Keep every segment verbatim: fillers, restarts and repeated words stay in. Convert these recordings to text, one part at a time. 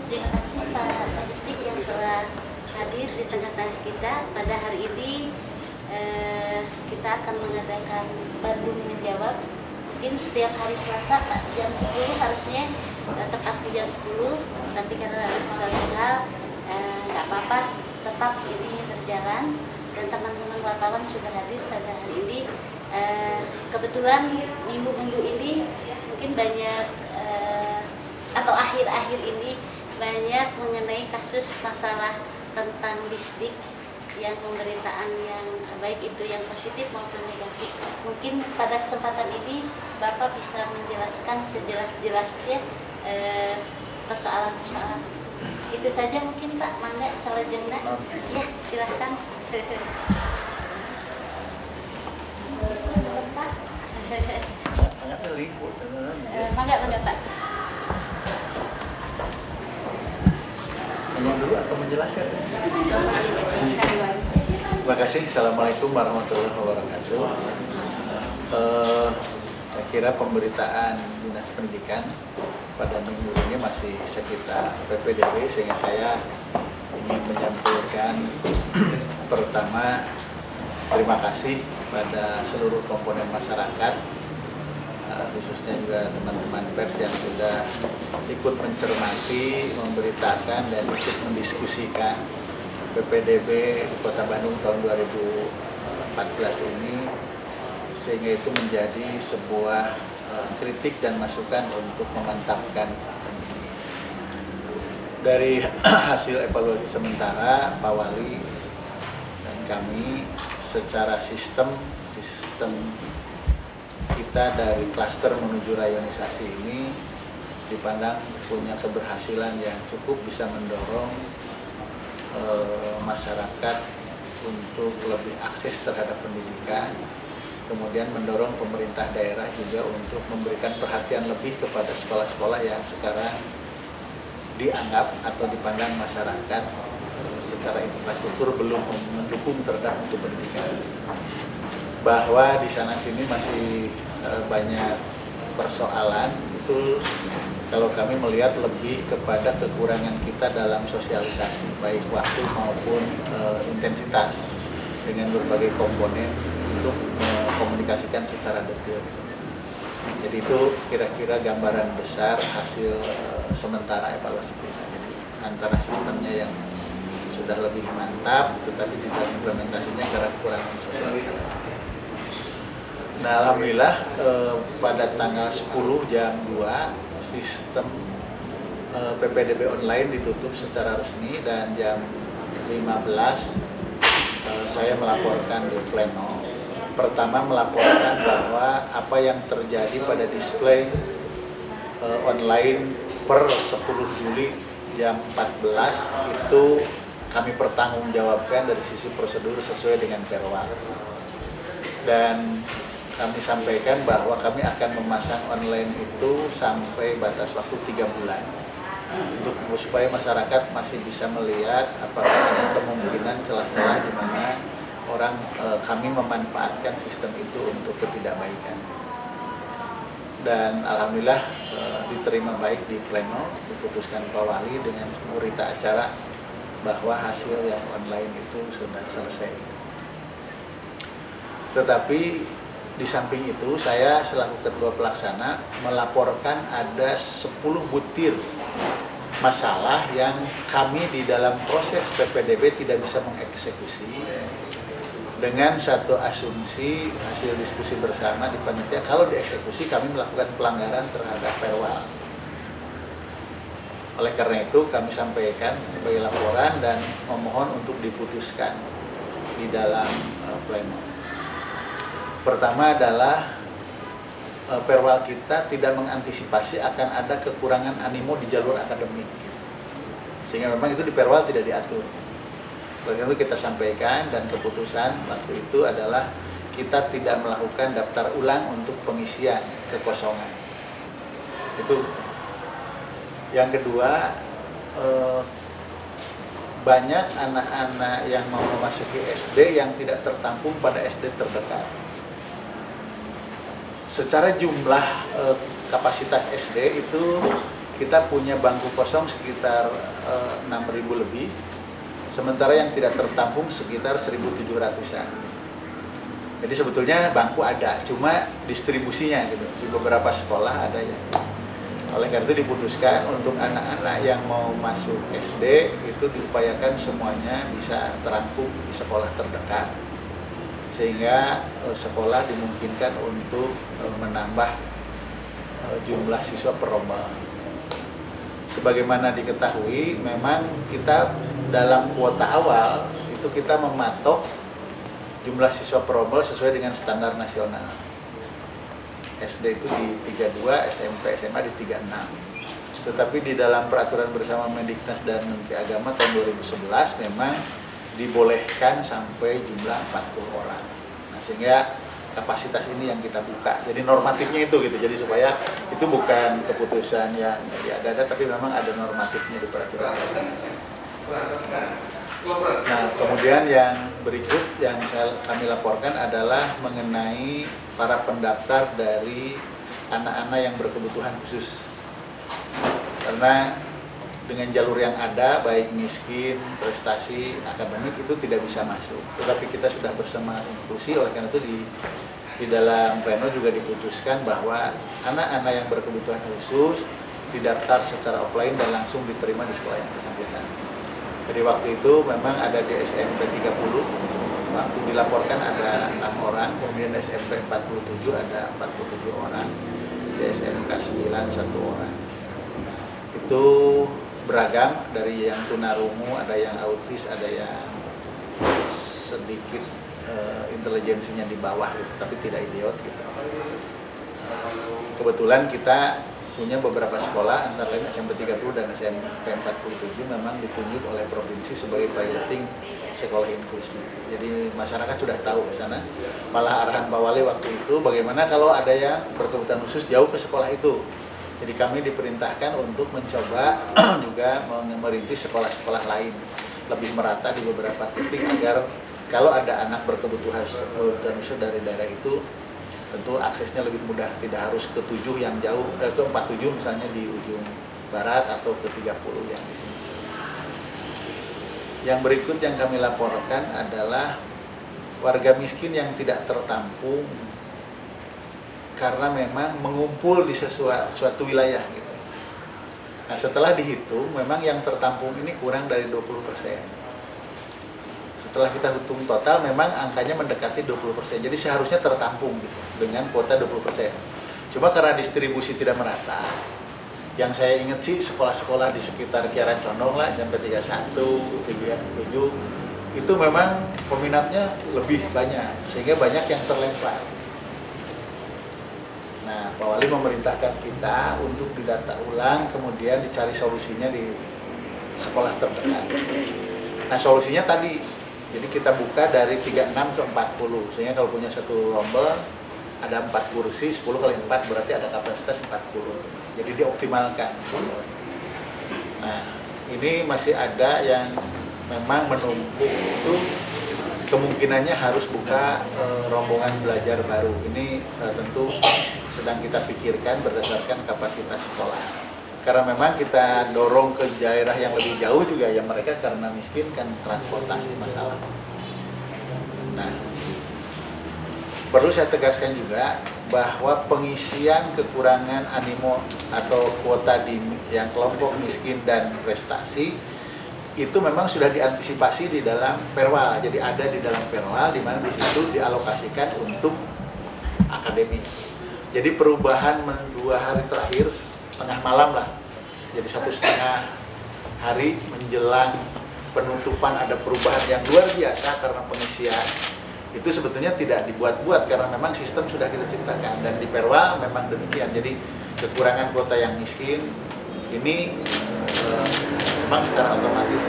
Terima kasih Pak Kadisdik yang telah hadir di tengah-tengah kita. Pada hari ini eh, kita akan mengadakan Bandung Menjawab. Mungkin setiap hari Selasa Pak, jam sepuluh harusnya eh, tepat di jam sepuluh, tapi karena ada sesuatu hal nggak eh, apa-apa, tetap ini berjalan dan teman-teman wartawan sudah hadir pada hari ini. Eh, kebetulan minggu-minggu ini mungkin banyak eh, atau akhir-akhir ini banyak mengenai kasus masalah tentang Disdik yang pemberitaan yang baik itu yang positif maupun negatif. Mungkin pada kesempatan ini Bapak bisa menjelaskan sejelas-jelasnya eh, persoalan-persoalan itu. Itu saja mungkin Pak, mangga salajengna. Ya, silakan. Pak. Mangga, mangga Pak. Tanya dulu atau menjelaskan? Terima kasih. Assalamualaikum warahmatullahi wabarakatuh. Uh, saya kira pemberitaan Dinas Pendidikan pada minggu ini masih sekitar P P D B, sehingga saya ingin menyampaikan pertama terima kasih pada seluruh komponen masyarakat, khususnya juga teman-teman pers yang sudah ikut mencermati, memberitakan, dan ikut mendiskusikan P P D B Kota Bandung tahun dua ribu empat belas ini, sehingga itu menjadi sebuah uh, kritik dan masukan untuk memantapkan sistem ini. Dari hasil evaluasi sementara, Pak Wali dan kami secara sistem sistem kita dari klaster menuju rayonisasi ini dipandang punya keberhasilan yang cukup bisa mendorong e, masyarakat untuk lebih akses terhadap pendidikan, kemudian mendorong pemerintah daerah juga untuk memberikan perhatian lebih kepada sekolah-sekolah yang sekarang dianggap atau dipandang masyarakat secara infrastruktur belum mendukung terhadap untuk pendidikan. Bahwa di sana sini masih e, banyak persoalan, itu kalau kami melihat lebih kepada kekurangan kita dalam sosialisasi, baik waktu maupun e, intensitas dengan berbagai komponen untuk mengkomunikasikan secara detail. Jadi itu kira-kira gambaran besar hasil e, sementara evaluasi kita. Jadi antara sistemnya yang sudah lebih mantap, tetapi di dalam implementasinya karena kekurangan sosialisasi. Nah, alhamdulillah eh, pada tanggal sepuluh jam dua sistem eh, P P D B online ditutup secara resmi, dan jam lima belas eh, saya melaporkan di pleno. Pertama melaporkan bahwa apa yang terjadi pada display eh, online per sepuluh Juli jam empat belas itu kami pertanggungjawabkan dari sisi prosedur sesuai dengan perwal. Dan kami sampaikan bahwa kami akan memasang online itu sampai batas waktu tiga bulan untuk supaya masyarakat masih bisa melihat apakah ada kemungkinan celah-celah di mana orang e, kami memanfaatkan sistem itu untuk ketidakbaikan. Dan alhamdulillah e, diterima baik di pleno, diputuskan Pak Wali dengan berita acara bahwa hasil yang online itu sudah selesai. Tetapi di samping itu, saya selaku Ketua Pelaksana melaporkan ada sepuluh butir masalah yang kami di dalam proses P P D B tidak bisa mengeksekusi, dengan satu asumsi hasil diskusi bersama di panitia, kalau dieksekusi kami melakukan pelanggaran terhadap perwal. Oleh karena itu kami sampaikan sebagai laporan dan memohon untuk diputuskan di dalam uh, pleno. Pertama adalah e, perwal kita tidak mengantisipasi akan ada kekurangan animo di jalur akademik, sehingga memang itu di perwal tidak diatur. Oleh itu kita sampaikan, dan keputusan waktu itu adalah kita tidak melakukan daftar ulang untuk pengisian kekosongan. Itu. Yang kedua, e, banyak anak-anak yang mau memasuki S D yang tidak tertampung pada S D terdekat. Secara jumlah e, kapasitas S D itu kita punya bangku kosong sekitar eh, enam ribu lebih, sementara yang tidak tertampung sekitar seribu tujuh ratusan. Jadi sebetulnya bangku ada, cuma distribusinya gitu. Di beberapa sekolah ada yang. Oleh karena itu diputuskan untuk anak-anak yang mau masuk S D itu diupayakan semuanya bisa terangkum di sekolah terdekat, sehingga eh, sekolah dimungkinkan untuk eh, menambah eh, jumlah siswa per rombel. Sebagaimana diketahui, memang kita dalam kuota awal itu kita mematok jumlah siswa per rombel sesuai dengan standar nasional. S D itu di tiga puluh dua, S M P, S M A di tiga puluh enam. Tetapi di dalam peraturan bersama Mendiknas dan Menteri Agama tahun dua ribu sebelas memang dibolehkan sampai jumlah empat puluh orang. Nah, sehingga kapasitas ini yang kita buka. Jadi normatifnya itu gitu. Jadi supaya itu bukan keputusan yang ada-ada, tapi memang ada normatifnya di peraturan bersama. Nah, kemudian yang berikut yang saya, kami laporkan adalah mengenai para pendaftar dari anak-anak yang berkebutuhan khusus. Karena dengan jalur yang ada, baik miskin, prestasi, akademik itu tidak bisa masuk. Tetapi kita sudah bersama inklusi, oleh karena itu di, di dalam pleno juga diputuskan bahwa anak-anak yang berkebutuhan khusus didaftar secara offline dan langsung diterima di sekolah yang bersangkutan. Jadi waktu itu memang ada di S M P tiga puluh, waktu dilaporkan ada enam orang, kemudian S M P empat puluh tujuh ada empat puluh tujuh orang, di S M K sembilan satu orang. Itu beragam, dari yang tunarungu, ada yang autis, ada yang sedikit uh, intelijensinya di bawah gitu, tapi tidak idiot gitu. Kebetulan kita punya beberapa sekolah, antara lain S M P tiga puluh dan S M P empat puluh tujuh memang ditunjuk oleh provinsi sebagai piloting sekolah inklusi. Jadi masyarakat sudah tahu ke sana. Malah arahan Pak Wali waktu itu, bagaimana kalau ada yang berkebutuhan khusus jauh ke sekolah itu. Jadi kami diperintahkan untuk mencoba juga merintis sekolah-sekolah lain lebih merata di beberapa titik agar kalau ada anak berkebutuhan khusus dari daerah itu tentu aksesnya lebih mudah, tidak harus ke tujuh yang jauh, eh, ke empat puluh tujuh misalnya di ujung barat atau ke tiga puluh yang di sini. Yang berikut yang kami laporkan adalah warga miskin yang tidak tertampung karena memang mengumpul di sesuatu, suatu wilayah gitu. Nah, setelah dihitung memang yang tertampung ini kurang dari dua puluh persen. Setelah kita hitung total memang angkanya mendekati dua puluh persen. Jadi seharusnya tertampung gitu dengan kuota dua puluh persen. Cuma karena distribusi tidak merata, yang saya ingat sih sekolah-sekolah di sekitar Kiara Condong lah, S M P tiga puluh satu, tiga puluh tujuh, itu memang peminatnya lebih banyak, sehingga banyak yang terlempar. Nah, Pak Wali memerintahkan kita untuk didata ulang, kemudian dicari solusinya di sekolah terdekat. Nah, solusinya tadi, jadi kita buka dari tiga puluh enam ke empat puluh, sehingga kalau punya satu rombel ada empat kursi, sepuluh kali empat berarti ada kapasitas empat puluh. Jadi dioptimalkan. Nah, ini masih ada yang memang menumpuk, itu kemungkinannya harus buka e, rombongan belajar baru. Ini e, tentu sedang kita pikirkan berdasarkan kapasitas sekolah. Karena memang kita dorong ke daerah yang lebih jauh juga, ya mereka karena miskin kan transportasi masalah. Nah, perlu saya tegaskan juga bahwa pengisian kekurangan animo atau kuota di yang kelompok miskin dan prestasi itu memang sudah diantisipasi di dalam perwal. Jadi ada di dalam perwal di mana di situ dialokasikan untuk akademik. Jadi perubahan dua hari terakhir tengah malam lah, jadi satu setengah hari menjelang penutupan ada perubahan yang luar biasa karena pengisian. Itu sebetulnya tidak dibuat-buat karena memang sistem sudah kita ciptakan, dan di perwal memang demikian. Jadi kekurangan kuota yang miskin ini eh, memang secara otomatis.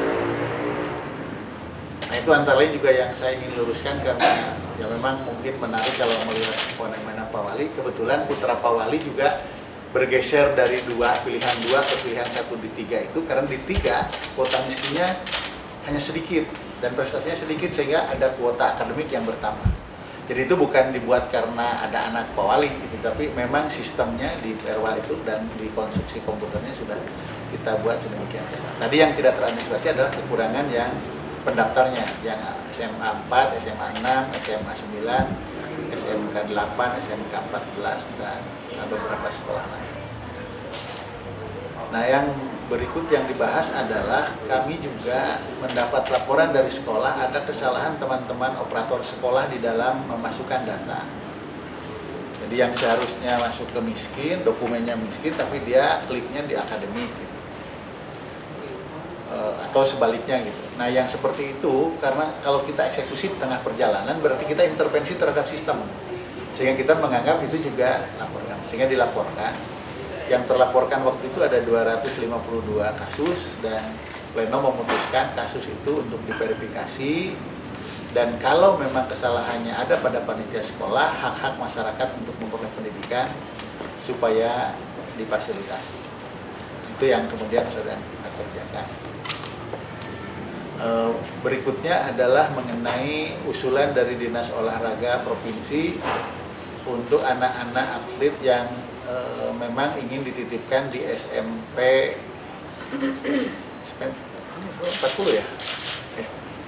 Nah, itu antara lain juga yang saya ingin luruskan, karena ya memang mungkin menarik kalau melihat fenomena Pak Wali. Kebetulan putra Pak Wali juga bergeser dari dua pilihan dua ke pilihan satu di tiga itu, karena di tiga kuota miskinnya hanya sedikit dan prestasinya sedikit, sehingga ada kuota akademik yang bertambah. Jadi itu bukan dibuat karena ada anak Pak Wali gitu, tapi memang sistemnya di Perwa itu dan di konstruksi komputernya sudah kita buat sedemikian. Tadi yang tidak terantisipasi adalah kekurangan yang pendaftarnya, yang S M A empat, S M A enam, S M A sembilan, S M K delapan, S M K empat belas, dan beberapa sekolah lain. Nah, yang berikut yang dibahas adalah kami juga mendapat laporan dari sekolah ada kesalahan teman-teman operator sekolah di dalam memasukkan data. Jadi yang seharusnya masuk ke miskin, dokumennya miskin, tapi dia kliknya di akademik gitu. E, atau sebaliknya gitu. Nah, yang seperti itu karena kalau kita eksekusi di tengah perjalanan berarti kita intervensi terhadap sistem. Sehingga kita menganggap itu juga laporkan, sehingga dilaporkan. Yang terlaporkan waktu itu ada dua ratus lima puluh dua kasus dan Pleno memutuskan kasus itu untuk diverifikasi, dan kalau memang kesalahannya ada pada panitia sekolah, hak-hak masyarakat untuk memperoleh pendidikan supaya difasilitasi. Itu yang kemudian sudah kita kerjakan. Berikutnya adalah mengenai usulan dari Dinas Olahraga Provinsi untuk anak-anak atlet yang e, memang ingin dititipkan di S M P empat puluh ya? Eh.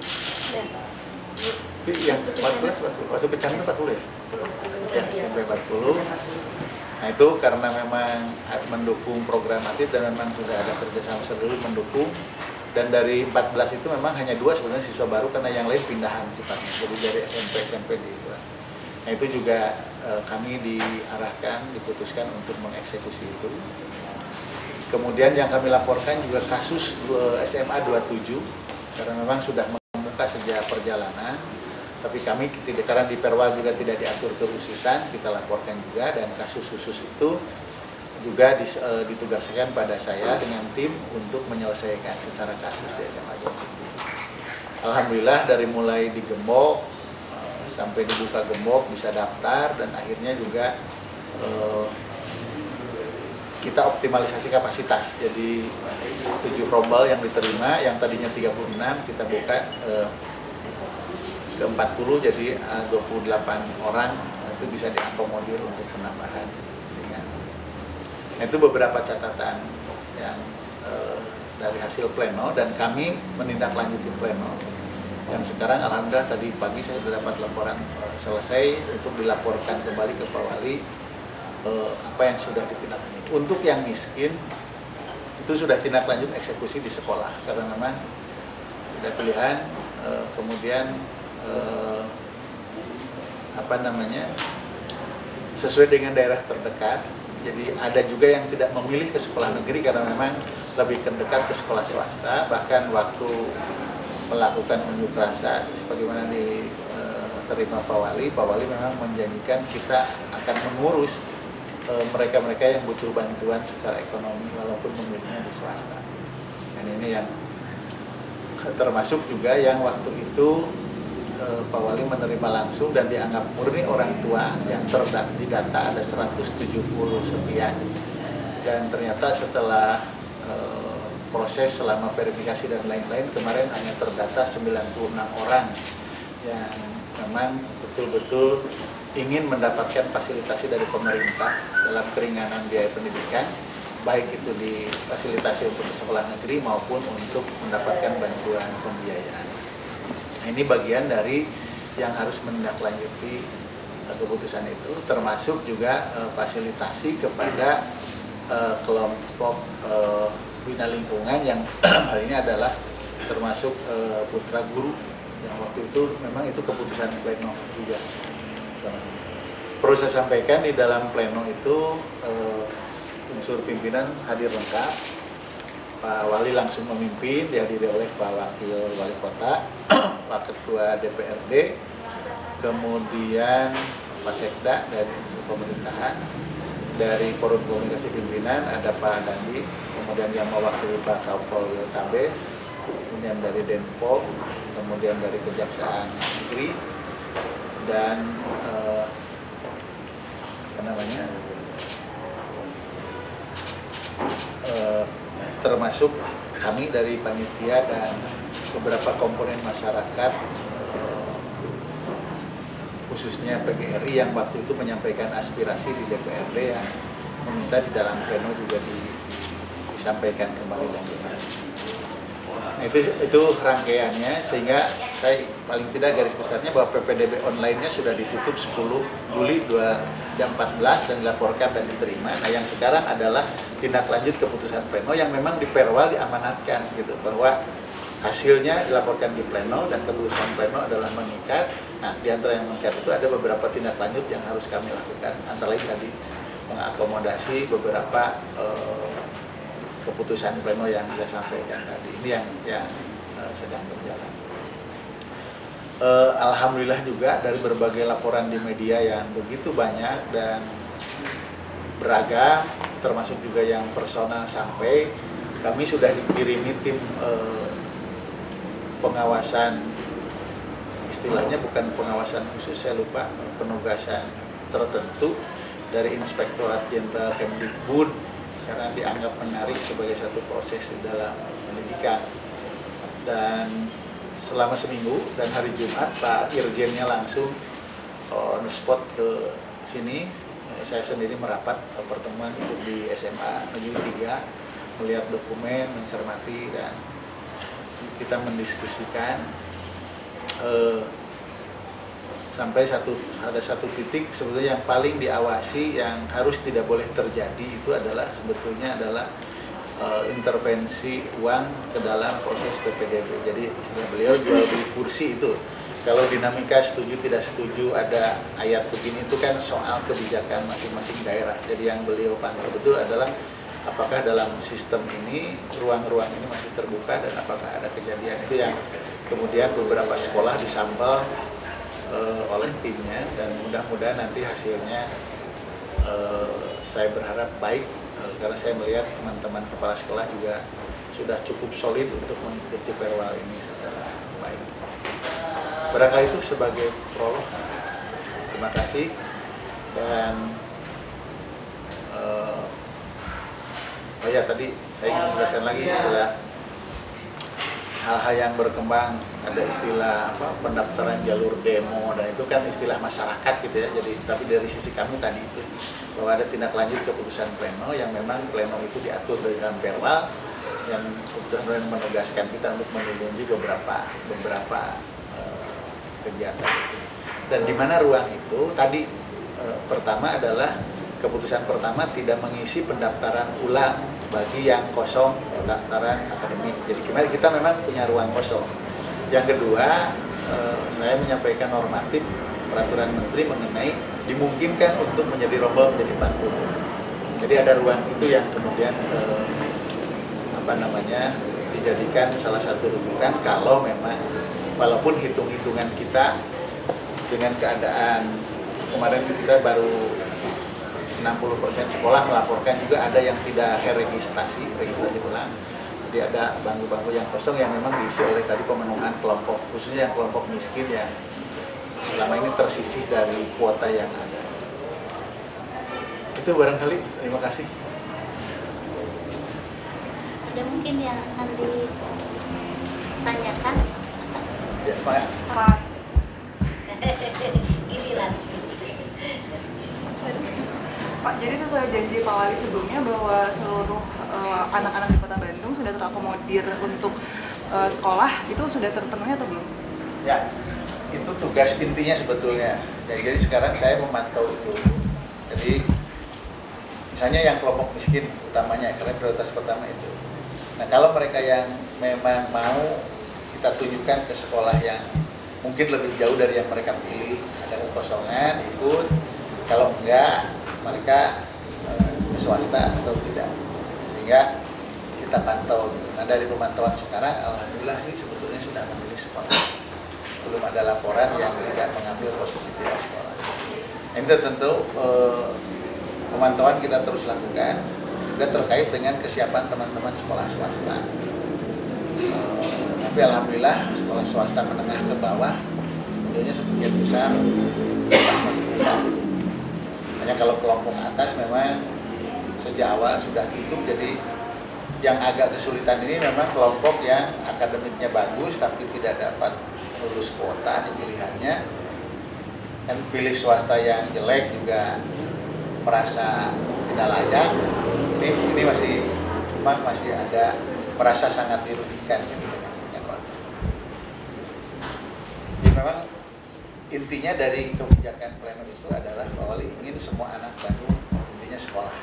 Yang empat belas, masuk ke Canggih empat puluh ya? Ya, S M P empat puluh. Nah itu karena memang mendukung program atlet dan memang sudah ada kerjasama seluruh mendukung. Dan dari empat belas itu memang hanya dua sebenarnya siswa baru karena yang lain pindahan sifatnya. Jadi dari S M P S M P di luar. Nah itu juga e, kami diarahkan, diputuskan untuk mengeksekusi itu. Kemudian yang kami laporkan juga kasus e, S M A dua puluh tujuh karena memang sudah mengemuka sejak perjalanan. Tapi kami tidak, karena di Perwa juga tidak diatur kekhususan, kita laporkan juga, dan kasus khusus itu juga dis, e, ditugaskan pada saya dengan tim untuk menyelesaikan secara kasus di S M A dua puluh tujuh. Alhamdulillah dari mulai digembok e, sampai dibuka gembok bisa daftar, dan akhirnya juga e, kita optimalisasi kapasitas. Jadi tujuh rombel yang diterima, yang tadinya tiga puluh enam kita buka e, ke empat puluh, jadi e, dua puluh delapan orang itu bisa diakomodir untuk penambahan. Nah, itu beberapa catatan yang eh, dari hasil pleno, dan kami menindaklanjuti pleno yang sekarang alhamdulillah tadi pagi saya sudah dapat laporan eh, selesai untuk dilaporkan kembali ke Pak Wali eh, apa yang sudah ditindaklanjuti. Untuk yang miskin itu sudah tindak lanjut eksekusi di sekolah karena memang ada pilihan, eh, kemudian eh, apa namanya sesuai dengan daerah terdekat. Jadi ada juga yang tidak memilih ke sekolah negeri karena memang lebih terdekat ke sekolah swasta. Bahkan waktu melakukan unjuk rasa sebagaimana diterima Pak Wali, Pak Wali memang menjanjikan kita akan mengurus mereka-mereka e, yang butuh bantuan secara ekonomi walaupun memilihnya di swasta. Dan ini yang termasuk juga yang waktu itu Pak Wali menerima langsung dan dianggap murni orang tua yang terdata ada seratus tujuh puluh sekian, dan ternyata setelah e, proses selama verifikasi dan lain-lain kemarin hanya terdata sembilan puluh enam orang yang memang betul-betul ingin mendapatkan fasilitasi dari pemerintah dalam keringanan biaya pendidikan, baik itu difasilitasi untuk sekolah negeri maupun untuk mendapatkan bantuan pembiayaan. Ini bagian dari yang harus menindaklanjuti uh, keputusan itu, termasuk juga uh, fasilitasi kepada uh, kelompok uh, bina lingkungan yang hal ini adalah termasuk uh, putra guru yang waktu itu memang itu keputusan pleno juga. Perlu saya sampaikan di dalam pleno itu uh, unsur pimpinan hadir lengkap. Pak Wali langsung memimpin, dihadiri oleh Pak Wakil Wali Kota, Pak Ketua D P R D, kemudian Pak Sekda dari pemerintahan, dari Forum Komunikasi Pimpinan ada Pak Dandi, kemudian yang mewakili Pak Kapolri Tabes, kemudian dari Denpom, kemudian dari Kejaksaan Negeri, dan eh, apa namanya? Eh, termasuk kami dari panitia dan beberapa komponen masyarakat eh, khususnya P G R I yang waktu itu menyampaikan aspirasi di D P R D yang meminta di dalam pleno juga di, disampaikan kembali dan sebagainya. Nah, itu itu rangkaiannya, sehingga saya paling tidak garis besarnya bahwa P P D B online-nya sudah ditutup sepuluh Juli dua ribu empat belas dan dilaporkan dan diterima. Nah, yang sekarang adalah tindak lanjut keputusan pleno yang memang di Perwal diamanatkan gitu, bahwa hasilnya dilaporkan di pleno dan keputusan pleno adalah mengikat. Nah, di antara yang mengikat itu ada beberapa tindak lanjut yang harus kami lakukan, antara lain tadi mengakomodasi beberapa eh, keputusan pleno yang saya sampaikan tadi. Ini yang yang uh, sedang berjalan. Uh, Alhamdulillah juga dari berbagai laporan di media yang begitu banyak dan beragam, termasuk juga yang personal sampai, kami sudah dikirimi tim uh, pengawasan, istilahnya bukan pengawasan khusus, saya lupa, penugasan tertentu dari Inspektorat Jenderal Kemdikbud, karena dianggap menarik sebagai satu proses di dalam pendidikan. Dan selama seminggu dan hari Jumat Pak Irjennya langsung on spot ke sini. Saya sendiri merapat pertemuan itu di S M A Negeri tiga, melihat dokumen, mencermati, dan kita mendiskusikan eh, sampai satu ada satu titik sebetulnya yang paling diawasi yang harus tidak boleh terjadi itu adalah sebetulnya adalah uh, intervensi uang ke dalam proses P P D B. Jadi istilah beliau jual beli kursi itu. Kalau dinamika setuju tidak setuju ada ayat begini itu kan soal kebijakan masing-masing daerah. Jadi yang beliau pantau betul adalah apakah dalam sistem ini ruang-ruang ini masih terbuka dan apakah ada kejadian itu yang kemudian beberapa sekolah disampel oleh timnya, dan mudah-mudahan nanti hasilnya uh, saya berharap baik, uh, karena saya melihat teman-teman kepala sekolah juga sudah cukup solid untuk mengikuti Perwal ini secara baik. Barangkali itu sebagai prolog. Terima kasih. Dan uh, oh ya tadi saya ingin menjelaskan lagi istilah hal-hal yang berkembang, ada istilah apa pendaftaran jalur demo, dan itu kan istilah masyarakat gitu ya. Jadi tapi dari sisi kami tadi itu bahwa ada tindak lanjut keputusan pleno yang memang pleno itu diatur dari dalam Perwal yang kemudian menugaskan kita untuk melindungi beberapa beberapa uh, kegiatan itu. Dan di mana ruang itu tadi uh, pertama adalah keputusan pertama tidak mengisi pendaftaran ulang bagi yang kosong pendaftaran akademik. Jadi kita memang punya ruang kosong. Yang kedua, eh, saya menyampaikan normatif peraturan menteri mengenai dimungkinkan untuk menjadi rombol menjadi empat puluh. Jadi ada ruang itu yang kemudian eh, apa namanya dijadikan salah satu rujukan kalau memang walaupun hitung-hitungan kita dengan keadaan kemarin kita baru enam puluh persen sekolah melaporkan juga ada yang tidak registrasi, registrasi ulang. Jadi ada bangku-bangku yang kosong yang memang diisi oleh tadi pemenuhan kelompok, khususnya yang kelompok miskin yang selama ini tersisih dari kuota yang ada. Itu barangkali, terima kasih. Ada mungkin yang akan ditanyakan? Ya, Pak. Pak. Giliran. Pak, jadi sesuai janji Pak Wali sebelumnya bahwa seluruh uh, anak-anak di Kota Bandung sudah terakomodir untuk uh, sekolah, itu sudah terpenuhi atau belum? Ya, itu tugas intinya sebetulnya. Jadi, jadi sekarang saya memantau itu. Jadi misalnya yang kelompok miskin utamanya, karena prioritas pertama itu. Nah, kalau mereka yang memang mau kita tunjukkan ke sekolah yang mungkin lebih jauh dari yang mereka pilih, ada kekosongan, ikut. Kalau enggak, mereka eh, ke swasta atau tidak, sehingga kita pantau. Nah, dari pemantauan sekarang alhamdulillah sih sebetulnya sudah memilih sekolah, belum ada laporan yang tidak mengambil posisi tidak sekolah. Ini tentu eh, pemantauan kita terus lakukan juga terkait dengan kesiapan teman-teman sekolah swasta. Eh, tapi alhamdulillah sekolah swasta menengah ke bawah sebetulnya sebagian besar masih bisa. Hanya kalau kelompok atas memang sejak awal sudah tutup, jadi yang agak kesulitan ini memang kelompok yang akademiknya bagus tapi tidak dapat lulus kuota di pilihannya, kan pilih swasta yang jelek juga merasa tidak layak. Ini ini masih memang masih ada merasa sangat dirugikan gitu dengan Pak. Jadi memang intinya dari kebijakan pleno itu adalah bahwa ingin semua anak Bandung intinya sekolah.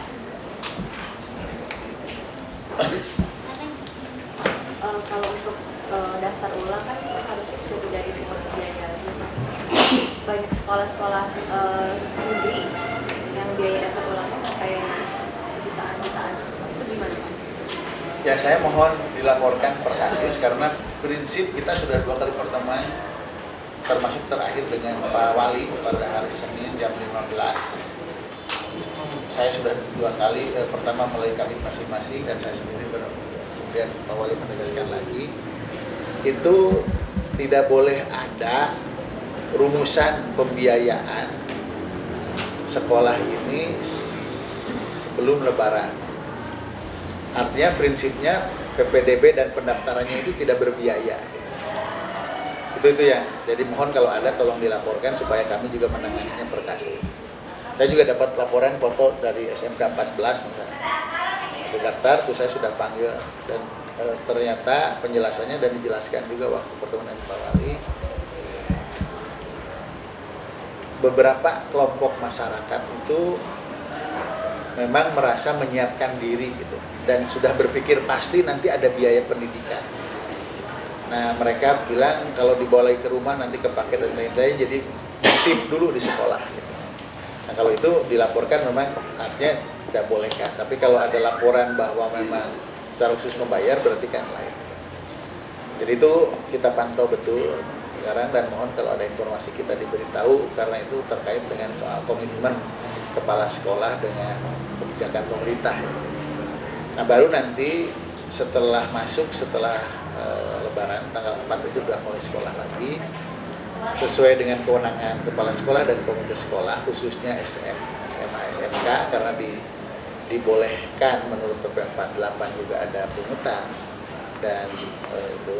Uh, kalau untuk uh, daftar ulang kan seharusnya sudah tidak dipungut biaya lagi. Banyak sekolah-sekolah uh, negeri yang biaya daftar ulang sampai jutaan-jutaan. Itu gimana Pak? Ya saya mohon dilaporkan per kasus karena prinsip kita sudah dua kali pertemuan termasuk terakhir dengan Pak Wali pada hari Senin jam lima belas. Saya sudah dua kali, eh, pertama melalui kabin masing-masing dan saya sendiri kemudian Pak Wali menegaskan lagi itu tidak boleh ada rumusan pembiayaan sekolah ini sebelum Lebaran. Artinya prinsipnya P P D B dan pendaftarannya itu tidak berbiaya. Itu itu ya. Jadi mohon kalau ada tolong dilaporkan supaya kami juga menanganinya per kasus. Saya juga dapat laporan foto dari S M K empat belas misalnya. Daftar tuh saya sudah panggil dan e, ternyata penjelasannya dan dijelaskan juga waktu pertemuan dengan Pak Wali. Beberapa kelompok masyarakat itu memang merasa menyiapkan diri gitu dan sudah berpikir pasti nanti ada biaya pendidikan. Nah mereka bilang kalau dibawa lagi ke rumah nanti kepake dan lain-lain, jadi tip dulu di sekolah gitu. Nah kalau itu dilaporkan memang artinya tidak bolehkan, tapi kalau ada laporan bahwa memang secara khusus membayar berarti kan lain. Jadi itu kita pantau betul sekarang dan mohon kalau ada informasi kita diberitahu karena itu terkait dengan soal komitmen kepala sekolah dengan kebijakan pemerintah. Nah baru nanti setelah masuk setelah e, Lebaran tanggal empat itu sudah mulai sekolah lagi sesuai dengan kewenangan kepala sekolah dan komite sekolah khususnya S M, S M A, S M K karena di, dibolehkan menurut P P empat puluh delapan juga ada pungutan dan e, itu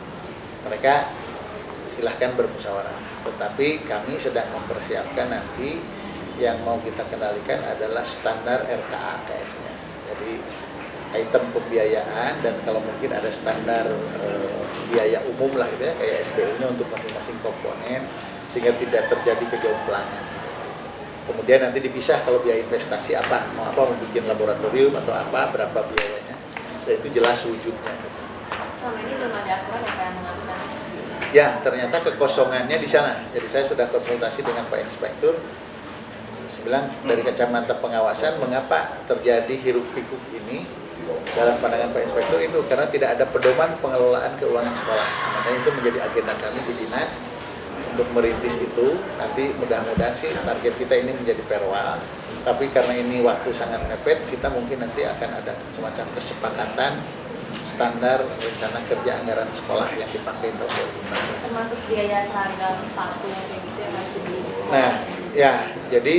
mereka silahkan bermusyawarah. Tetapi kami sedang mempersiapkan nanti yang mau kita kendalikan adalah standar R K A K S-nya. Jadi item pembiayaan dan kalau mungkin ada standar e, biaya umum lah gitu ya, kayak S B U-nya untuk masing-masing komponen sehingga tidak terjadi kejomplangan. Kemudian nanti dipisah kalau biaya investasi apa, mau apa membuat laboratorium atau apa, berapa biayanya. Dan itu jelas wujudnya. Selama ini belum ada aturan yang kayak mengatur. Ya, ternyata kekosongannya di sana. Jadi saya sudah konsultasi dengan Pak Inspektur. Saya bilang dari kacamata pengawasan mengapa terjadi hiruk pikuk ini dalam pandangan Pak Inspektur itu karena tidak ada pedoman pengelolaan keuangan sekolah. Makanya itu menjadi agenda kami di dinas untuk merintis itu. Nanti mudah-mudahan sih target kita ini menjadi perwal. Tapi karena ini waktu sangat mepet, kita mungkin nanti akan ada semacam kesepakatan standar rencana kerja anggaran sekolah yang dipakai tahun dua ribu enam belas. Termasuk biaya seragam, sepatu kayak gitu yang harus dibeli di sekolah. Nah, ya, jadi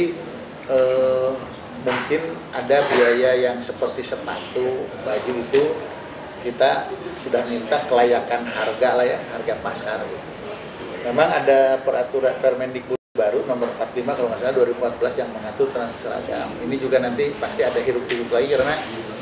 eh, mungkin ada biaya yang seperti sepatu, baju itu kita sudah minta kelayakan harga lah ya, harga pasar. Gitu. Memang ada peraturan Permendikbud baru nomor empat puluh lima kalau nggak salah dua ribu empat belas yang mengatur tentang seragam. Ini juga nanti pasti ada hiruk-pikuk lagi karena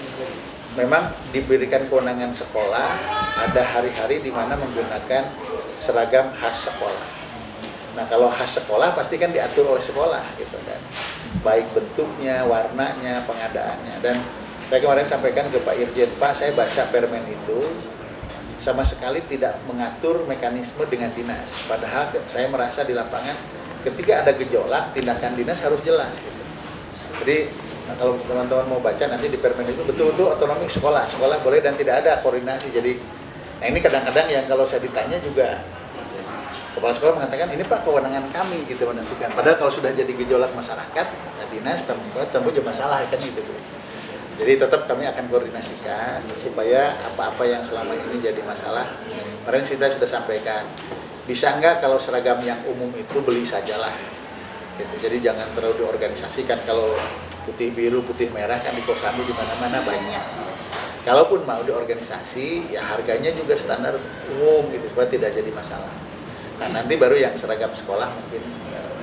memang diberikan kewenangan sekolah, ada hari-hari di mana menggunakan seragam khas sekolah. Nah kalau khas sekolah pasti kan diatur oleh sekolah gitu kan, baik bentuknya, warnanya, pengadaannya. Dan saya kemarin sampaikan ke Pak Irjen, Pak saya baca permen itu sama sekali tidak mengatur mekanisme dengan dinas. Padahal saya merasa di lapangan ketika ada gejolak tindakan dinas harus jelas. Gitu. Jadi nah, kalau teman-teman mau baca nanti di permen itu betul-betul otonomi sekolah, sekolah boleh dan tidak ada koordinasi. Jadi, nah ini kadang-kadang yang kalau saya ditanya juga kepala sekolah mengatakan ini Pak kewenangan kami gitu menentukan. Padahal kalau sudah jadi gejolak masyarakat, nah, dinas tentu juga masalah kan gitu. Jadi tetap kami akan koordinasikan supaya apa-apa yang selama ini jadi masalah. Kemarin kita sudah sampaikan bisa nggak kalau seragam yang umum itu beli sajalah. Gitu. Jadi jangan terlalu diorganisasikan kalau putih biru, putih merah kan di Kosambi di mana-mana banyak. Kalaupun mau diorganisasi, ya harganya juga standar umum gitu supaya tidak jadi masalah. Nah nanti baru yang seragam sekolah mungkin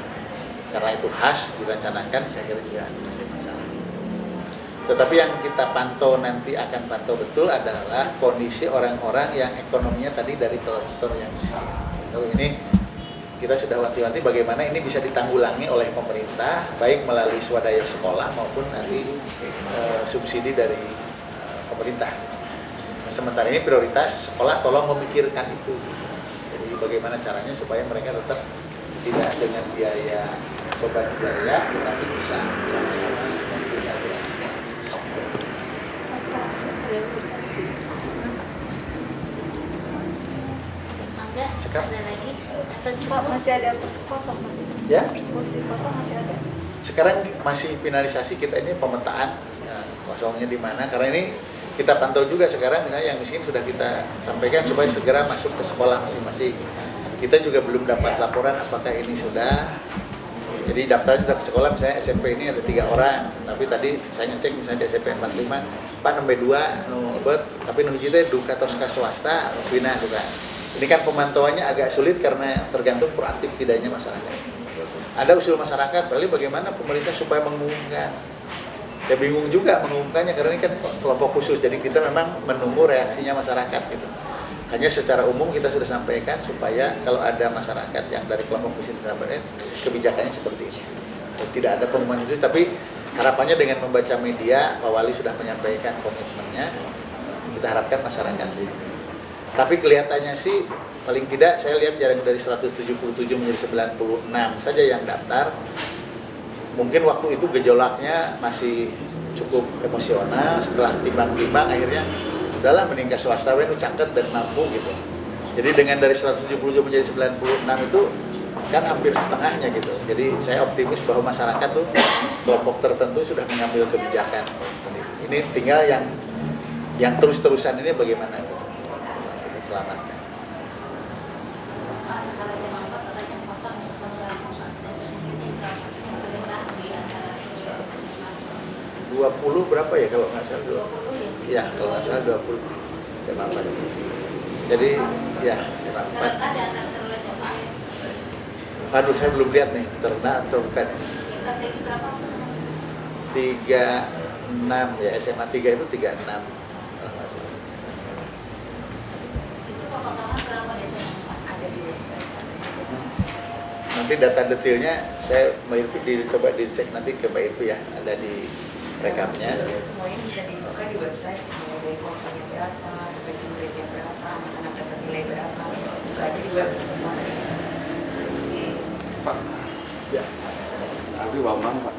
karena itu khas direncanakan, saya kira juga menjadi masalah. Tetapi yang kita pantau nanti akan pantau betul adalah kondisi orang-orang yang ekonominya tadi dari klaster yang miskin. Kalau ini kita sudah wanti-wanti bagaimana ini bisa ditanggulangi oleh pemerintah, baik melalui swadaya sekolah maupun nanti e, subsidi dari e, pemerintah. Nah, sementara ini prioritas sekolah tolong memikirkan itu. Jadi bagaimana caranya supaya mereka tetap tidak dengan biaya beban biaya, tetapi bisa sama-sama mempunyai aturan. Mangga, Cekap. ada lagi atau Pak, cukup? masih ada kursi kosong Pak? Ya, Kursi kosong masih ada? sekarang masih finalisasi kita ini pemetaan ya, kosongnya di mana, karena ini kita pantau juga sekarang misalnya yang miskin sudah kita sampaikan supaya segera masuk ke sekolah masing-masing. Kita juga belum dapat laporan apakah ini sudah, jadi daftarnya sudah ke sekolah, misalnya S M P ini ada tiga orang, tapi tadi saya ngecek misalnya di S M P empat puluh lima, Pak nembe dua, nu bet, tapi nu hiji teh duka tos ka swasta, pindah duka. Ini kan pemantauannya agak sulit karena tergantung proaktif tidaknya masyarakat. Ada usul masyarakat, lalu bagaimana pemerintah supaya mengumumkan? Ya bingung juga mengumumkannya karena ini kan kelompok khusus, jadi kita memang menunggu reaksinya masyarakat gitu. Hanya secara umum kita sudah sampaikan supaya kalau ada masyarakat yang dari kelompok khusus kebijakannya seperti ini. Tidak ada pengumuman khusus, tapi harapannya dengan membaca media, Pak Wali sudah menyampaikan komitmennya, kita harapkan masyarakat. Tapi kelihatannya sih paling tidak saya lihat jarang dari seratus tujuh puluh tujuh menjadi sembilan puluh enam saja yang daftar. Mungkin waktu itu gejolaknya masih cukup emosional, setelah timbang-timbang akhirnya udahlah mending ke swasta we nu caket dan mampu gitu. Jadi dengan dari seratus tujuh puluh tujuh menjadi sembilan puluh enam itu kan hampir setengahnya gitu. Jadi saya optimis bahwa masyarakat tuh kelompok tertentu sudah mengambil kebijakan. Ini tinggal yang yang terus-terusan ini bagaimana gitu. Kita selamatkan. dua puluh berapa ya kalau nggak salah? dua puluh ya? Ya, kalau nggak salah dua puluh. Ya, apa itu. Jadi, ya, apa? Aduh, saya belum lihat nih, ternak atau bukan. tiga puluh enam ya, S M A tiga itu tiga puluh enam. Kalau nggak salah. Nanti data detailnya saya Mbak Irvi dicoba dicek nanti ke Mbak Irvi ya, ada di rekamnya. Semuanya bisa dibuka di website, mulai dari kosnya berapa, passing grade-nya berapa, anak dapat nilai berapa, buka aja di web semua. Pak, Ya. Abi Bambang Pak,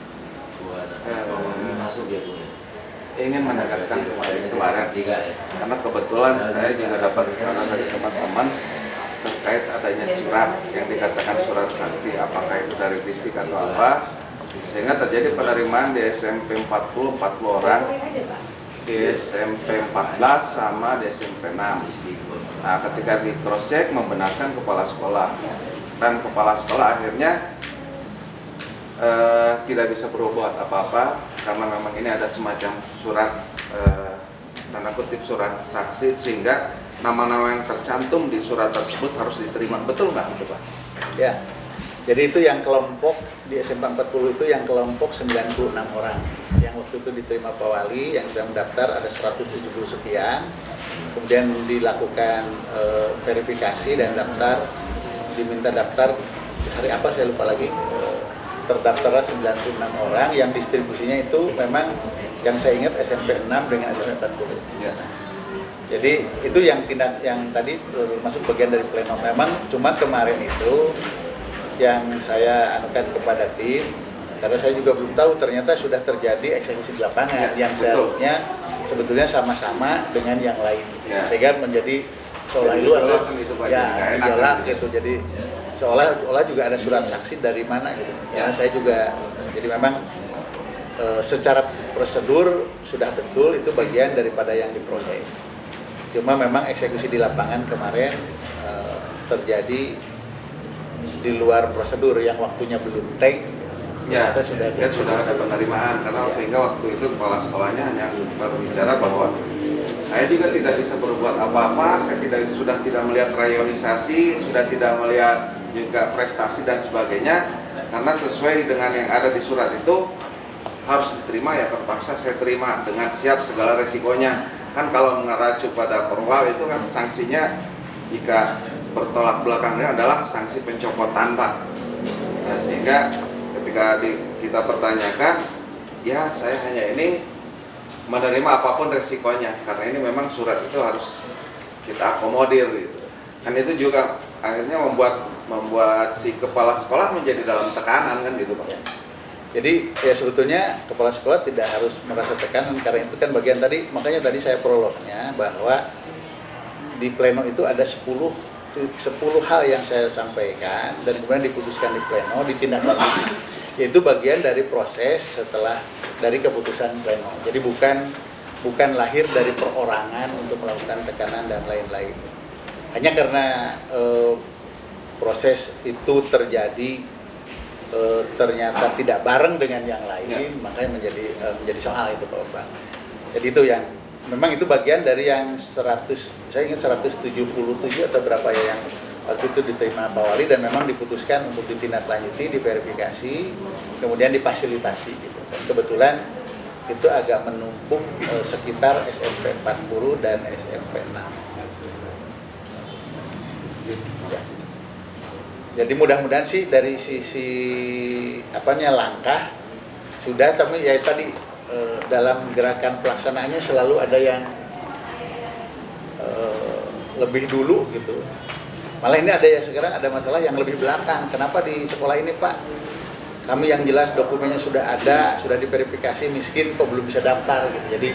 eh, masuk ya Bu. ingin menegaskan kemarin kemarin karena kebetulan saya juga dapat pesanan dari teman-teman terkait adanya surat yang dikatakan surat sakti, apakah itu dari distrik atau apa, sehingga terjadi penerimaan di S M P empat puluh empat puluh orang, di S M P empat belas sama di S M P enam. Nah, ketika di cross check membenarkan kepala sekolah, dan kepala sekolah akhirnya eh, tidak bisa berbuat apa-apa karena memang ini ada semacam surat eh, tanda kutip surat saksi, sehingga nama-nama yang tercantum di surat tersebut harus diterima. Betul nggak itu Pak? Ya, jadi itu yang kelompok di S M P empat puluh itu yang kelompok sembilan puluh enam orang yang waktu itu diterima Pak Wali, yang sudah mendaftar ada seratus tujuh puluh sekian, kemudian dilakukan e, verifikasi dan daftar, diminta daftar hari apa saya lupa lagi, e, terdaftarlah sembilan puluh enam orang, yang distribusinya itu memang yang saya ingat S M P enam dengan S M P empat puluh. Ya. Jadi itu yang tindak yang tadi termasuk bagian dari pleno. Memang cuma kemarin itu yang saya anukan kepada tim, karena saya juga belum tahu ternyata sudah terjadi eksekusi di lapangan Ya, yang betul. seharusnya sebetulnya sama-sama dengan yang lain, Ya. sehingga menjadi seolah itu Jadi, atau itu banyak ya nggak enak gejolak kan. gitu. Jadi seolah-olah juga ada surat saksi dari mana gitu. Ya. Karena saya juga jadi memang e, secara prosedur sudah betul itu bagian daripada yang diproses. Cuma memang eksekusi di lapangan kemarin e, terjadi di luar prosedur yang waktunya belum take. Ya, ternyata sudah kan sudah ada penerimaan karena Ya. sehingga waktu itu kepala sekolahnya hanya berbicara bahwa saya juga tidak bisa berbuat apa-apa, saya tidak sudah tidak melihat rayonisasi, sudah tidak melihat juga prestasi dan sebagainya. karena sesuai dengan yang ada di surat itu harus diterima, ya terpaksa saya terima dengan siap segala resikonya. Kan kalau mengacu pada perwal itu kan sanksinya jika bertolak belakangnya adalah sanksi pencopotan, Pak. Nah, sehingga ketika di, kita pertanyakan, ya saya hanya ini menerima apapun resikonya, karena ini memang surat itu harus kita akomodir gitu. Kan itu juga akhirnya membuat membuat si kepala sekolah menjadi dalam tekanan kan gitu, Pak. Jadi ya sebetulnya kepala sekolah tidak harus merasa tekanan, karena itu kan bagian tadi, makanya tadi saya prolognya bahwa di pleno itu ada sepuluh hal yang saya sampaikan dan kemudian diputuskan di pleno, ditindaklanjuti. Yaitu bagian dari proses setelah dari keputusan pleno. Jadi bukan bukan lahir dari perorangan untuk melakukan tekanan dan lain-lain. Hanya karena e, proses itu terjadi e, ternyata tidak bareng dengan yang lain, ya. Makanya menjadi e, menjadi soal itu, Pak Bang. Jadi itu yang memang itu bagian dari yang seratus, saya ingat seratus tujuh puluh tujuh atau berapa ya yang waktu itu diterima Pak Wali dan memang diputuskan untuk ditindaklanjuti, diverifikasi, kemudian difasilitasi gitu. Dan kebetulan itu agak menumpuk eh, sekitar S M P empat puluh dan S M P enam. Jadi mudah-mudahan sih dari sisi apanya langkah sudah, tapi ya tadi dalam gerakan pelaksanaannya selalu ada yang uh, lebih dulu gitu. Malah ini ada ya sekarang ada masalah yang lebih belakang. Kenapa di sekolah ini, Pak? Kami yang jelas dokumennya sudah ada, sudah diverifikasi, miskin kok belum bisa daftar gitu. Jadi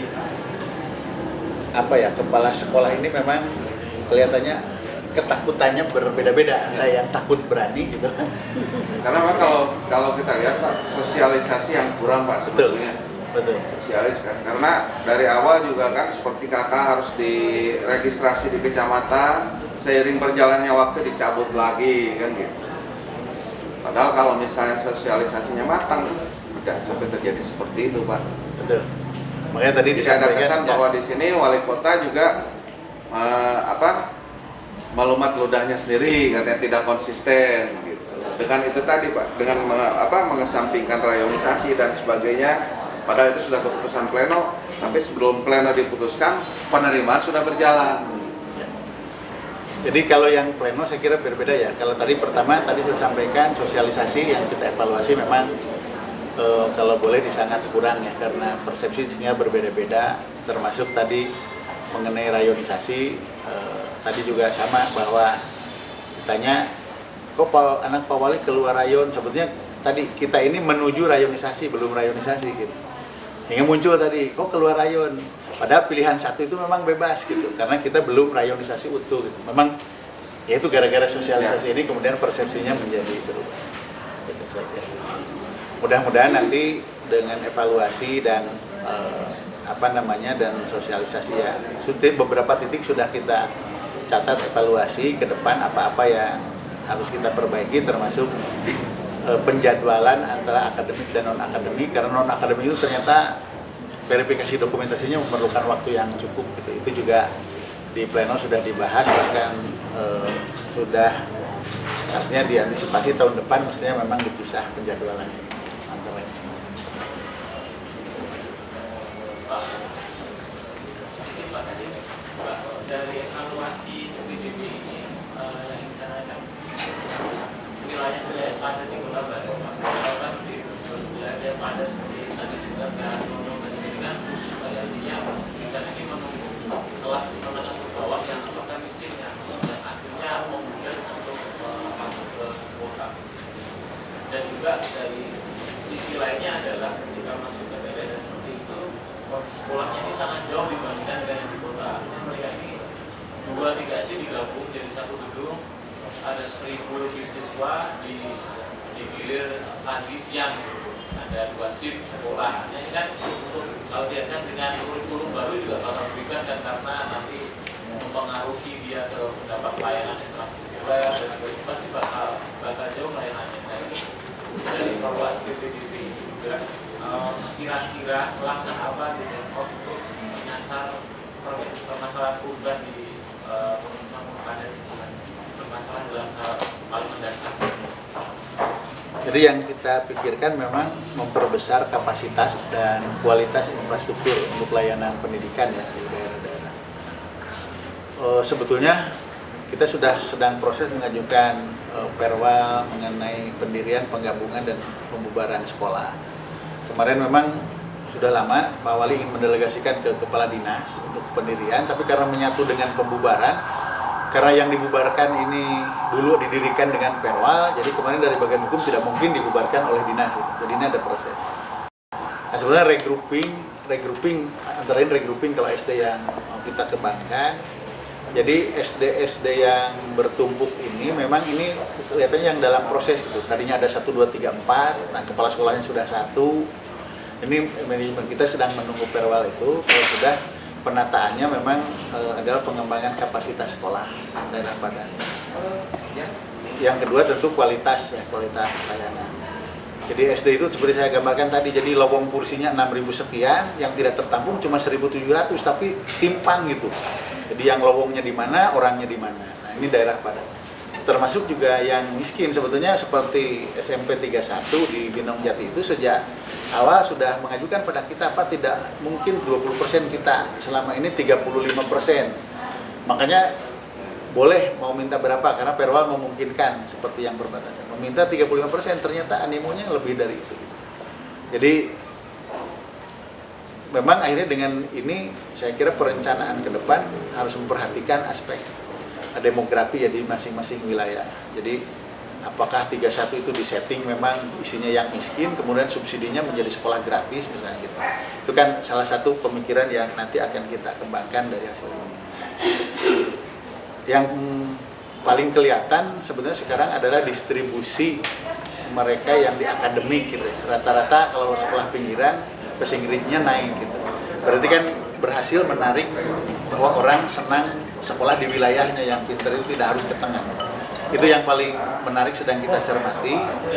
apa ya, kepala sekolah ini memang kelihatannya ketakutannya berbeda-beda. Ada yang takut berani gitu. Karena Pak, kalau kalau kita lihat, Pak, sosialisasi yang kurang, Pak, sebetulnya. Betul. Sosialis kan, karena dari awal juga kan seperti kakak harus diregistrasi di kecamatan, seiring berjalannya waktu dicabut lagi kan gitu. Padahal kalau misalnya sosialisasinya matang, tidak sampai terjadi seperti itu, Pak. Betul. Makanya tadi bisa ada kesan ya, bahwa di sini wali kota juga eh, apa melumat ludahnya sendiri karena tidak konsisten gitu. Dengan itu tadi, Pak, dengan apa mengesampingkan rayonisasi dan sebagainya. Padahal itu sudah keputusan pleno, tapi sebelum pleno diputuskan, penerimaan sudah berjalan. Ya. Jadi kalau yang pleno saya kira berbeda ya. Kalau tadi pertama tadi saya sampaikan sosialisasi yang kita evaluasi memang e, kalau boleh disangat kurang ya, karena persepsinya berbeda-beda. Termasuk tadi mengenai rayonisasi, e, tadi juga sama bahwa ditanya, kok anak Pak Wali keluar rayon? Sebetulnya tadi kita ini menuju rayonisasi, belum rayonisasi gitu. Hingga muncul tadi, kok keluar rayon? Padahal pilihan satu itu memang bebas gitu, karena kita belum rayonisasi utuh gitu. Memang, ya itu gara-gara sosialisasi ya. Ini kemudian persepsinya menjadi berubah. Gitu saja. Mudah-mudahan nanti dengan evaluasi dan eh, apa namanya dan sosialisasi ya, sudah beberapa titik sudah kita catat evaluasi ke depan apa-apa yang harus kita perbaiki, termasuk penjadwalan antara akademik dan non akademik, karena non akademik itu ternyata verifikasi dokumentasinya memerlukan waktu yang cukup gitu. Itu juga di pleno sudah dibahas, bahkan eh, sudah artinya diantisipasi tahun depan mestinya memang dipisah penjadwalannya antara ini. Dari evaluasi P D B ini yang disarankan wilayah-wilayah padat di Kota Bandung, kan di wilayah padat seperti tadi juga kan dengan khusus pada intinya di sana ini menunggu kelas menengah ke bawah yang apakah miskinnya, yang akhirnya memudar untuk masuk ke kuota miskin. Dan juga dari sisi lainnya adalah ketika masuk ke daerah seperti itu, sekolahnya ini sangat jauh dibandingkan dengan yang di kota. Dan mereka ini dua tiga S D digabung jadi satu gedung. Ada seribu lebih siswa di digilir pagi siang, ada dua shift sekolah. Ini kan untuk kalau dilihat dengan kurikulum baru juga bakal bebas kan, karena nanti mempengaruhi dia ke mendapat layanan ekstrakurikuler dan sebagainya, pasti bakal bakal jauh layanannya. Nah ini dari evaluasi B P D B juga kira-kira langkah apa di Pemkot untuk menyasar permasalahan urban di pemukiman padat, masalah dalam hal paling mendasar. Jadi yang kita pikirkan memang memperbesar kapasitas dan kualitas infrastruktur untuk layanan pendidikan ya di daerah-daerah. E, sebetulnya kita sudah sedang proses mengajukan e, perwal mengenai pendirian, penggabungan dan pembubaran sekolah. Kemarin memang sudah lama Pak Wali ingin mendelegasikan ke kepala dinas untuk pendirian, tapi karena menyatu dengan pembubaran, karena yang dibubarkan ini dulu didirikan dengan perwal, jadi kemarin dari bagian hukum tidak mungkin dibubarkan oleh dinas itu. Jadi ini ada proses. Nah sebenarnya regrouping, regrouping antara lain regrouping kalau S D yang mau kita kembangkan. Jadi S D S D yang bertumpuk ini memang ini kelihatannya yang dalam proses gitu. Tadinya ada satu, dua, tiga, empat, nah kepala sekolahnya sudah satu. Ini manajemen kita sedang menunggu perwal itu, kalau sudah penataannya memang e, adalah pengembangan kapasitas sekolah daerah Padang. Yang kedua tentu kualitas ya, kualitas layanan. Jadi S D itu seperti saya gambarkan tadi, jadi lowong kursinya enam ribu sekian, yang tidak tertampung cuma seribu tujuh ratus, tapi timpang gitu. Jadi yang lowongnya di mana, orangnya di mana. Nah ini daerah Padang. Termasuk juga yang miskin sebetulnya seperti S M P tiga puluh satu di Binong Jati itu sejak awal sudah mengajukan pada kita, apa tidak mungkin dua puluh persen kita, selama ini tiga puluh lima persen. Makanya boleh mau minta berapa, karena perwal memungkinkan seperti yang perbatasan. Meminta tiga puluh lima persen, ternyata animonya lebih dari itu. Jadi memang akhirnya dengan ini saya kira perencanaan ke depan harus memperhatikan aspek demografi ya di masing-masing wilayah. Jadi apakah tiga puluh satu itu disetting memang isinya yang miskin, kemudian subsidinya menjadi sekolah gratis misalnya gitu. Itu kan salah satu pemikiran yang nanti akan kita kembangkan dari hasil ini. Yang paling kelihatan sebetulnya sekarang adalah distribusi mereka yang di akademik gitu. Rata-rata kalau sekolah pinggiran passing grade-nya naik gitu. Berarti kan berhasil menarik bahwa orang senang sekolah di wilayahnya, yang pintar itu tidak harus ke tengah. Itu yang paling menarik sedang kita cermati.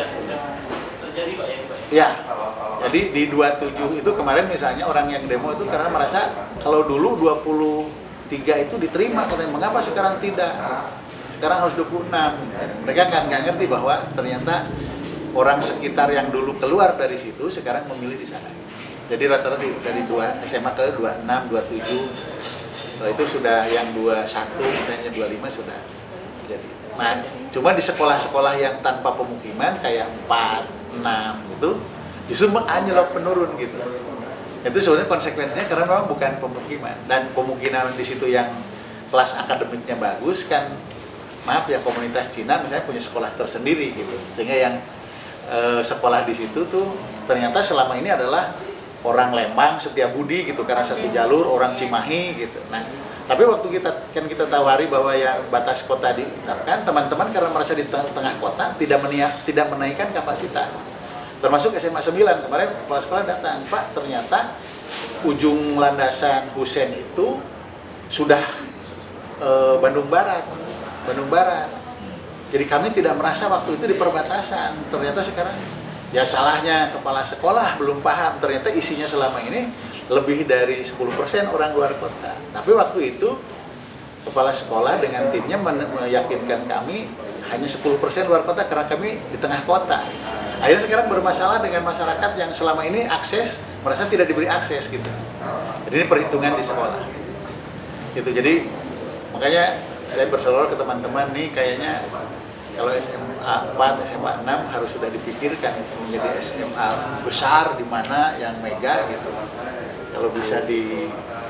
Ya, jadi di dua puluh tujuh itu kemarin misalnya orang yang demo itu karena merasa kalau dulu dua puluh tiga itu diterima, katanya mengapa sekarang tidak? Sekarang harus dua puluh enam. Mereka kan nggak ngerti bahwa ternyata orang sekitar yang dulu keluar dari situ sekarang memilih di sana. Jadi rata-rata dari dua S M A ke dua puluh enam, dua puluh tujuh itu sudah, yang dua puluh satu misalnya dua puluh lima sudah jadi. Nah, cuma di sekolah-sekolah yang tanpa pemukiman kayak empat, enam itu justru anjlok menurun gitu. Itu sebenarnya konsekuensinya karena memang bukan pemukiman, dan pemukiman di situ yang kelas akademiknya bagus kan, maaf ya, komunitas Cina misalnya punya sekolah tersendiri gitu, sehingga yang e, sekolah di situ tuh ternyata selama ini adalah orang Lembang, Setiabudi gitu, karena satu jalur, orang Cimahi gitu. Nah, tapi waktu kita kan kita tawari bahwa yang batas kota ditetapkan, teman-teman karena merasa di tengah, tengah kota tidak menia, tidak menaikkan kapasitas. Termasuk S M A sembilan kemarin kepala sekolah datang, Pak, ternyata ujung landasan Husein itu sudah e, Bandung Barat, Bandung Barat. Jadi kami tidak merasa waktu itu di perbatasan. Ternyata sekarang ya salahnya kepala sekolah belum paham, ternyata isinya selama ini lebih dari sepuluh persen orang luar kota. Tapi waktu itu kepala sekolah dengan timnya meyakinkan kami hanya sepuluh persen luar kota karena kami di tengah kota. Akhirnya sekarang bermasalah dengan masyarakat yang selama ini akses, merasa tidak diberi akses gitu. Jadi ini perhitungan di sekolah. Gitu. Jadi makanya saya berselor ke teman-teman nih, kayaknya kalau S M A empat, S M A enam harus sudah dipikirkan itu menjadi S M A besar di mana yang mega gitu. Kalau bisa di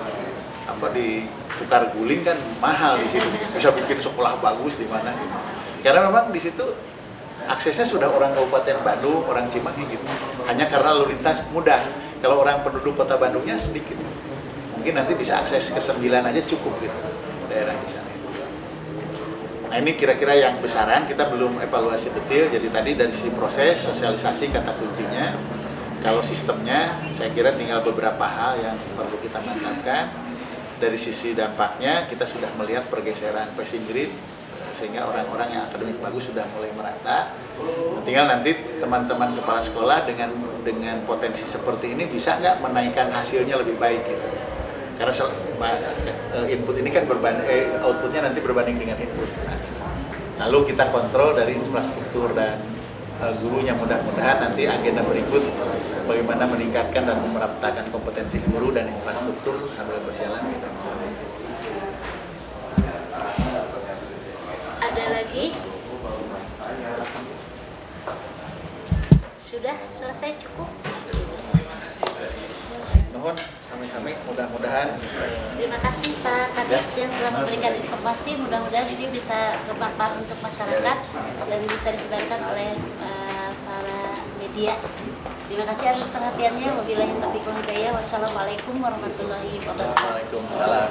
apa di tukar guling kan mahal di sini. Bisa bikin sekolah bagus di mana gitu. Karena memang di situ aksesnya sudah orang Kabupaten Bandung, orang Cimahi gitu. Hanya karena lalu lintas mudah. Kalau orang penduduk Kota Bandungnya sedikit. Mungkin nanti bisa akses ke sembilan aja cukup gitu daerah di sana. Nah ini kira-kira yang besaran, kita belum evaluasi detail, jadi tadi dari sisi proses, sosialisasi kata kuncinya. Kalau sistemnya, saya kira tinggal beberapa hal yang perlu kita mantapkan. Dari sisi dampaknya, kita sudah melihat pergeseran passing grade, sehingga orang-orang yang akademik bagus sudah mulai merata. Tinggal nanti teman-teman kepala sekolah dengan dengan potensi seperti ini bisa nggak menaikkan hasilnya lebih baik gitu. Karena input ini kan berbanding, eh, outputnya nanti berbanding dengan input. Nah, lalu kita kontrol dari infrastruktur dan uh, gurunya. Mudah-mudahan nanti agenda berikut bagaimana meningkatkan dan meratakan kompetensi guru dan infrastruktur sambil berjalan kita bisa. Ada lagi? Sudah selesai, cukup. Mohon sami-sami, mudah-mudahan. Terima kasih Pak Kadis yang telah memberikan informasi. Mudah-mudahan ini bisa bermanfaat untuk masyarakat dan bisa disebarkan oleh uh, para media. Terima kasih atas perhatiannya. Wabillahi taufiq wal hidayah. Wassalamualaikum warahmatullahi wabarakatuh. Waalaikumsalam.